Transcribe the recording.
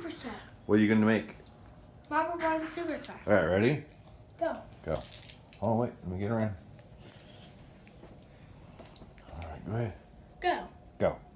superstar. What are you gonna make? Marble Garden superstar. All right, ready? Go. Go. Oh wait, let me get around. All right, go ahead. Go. Go.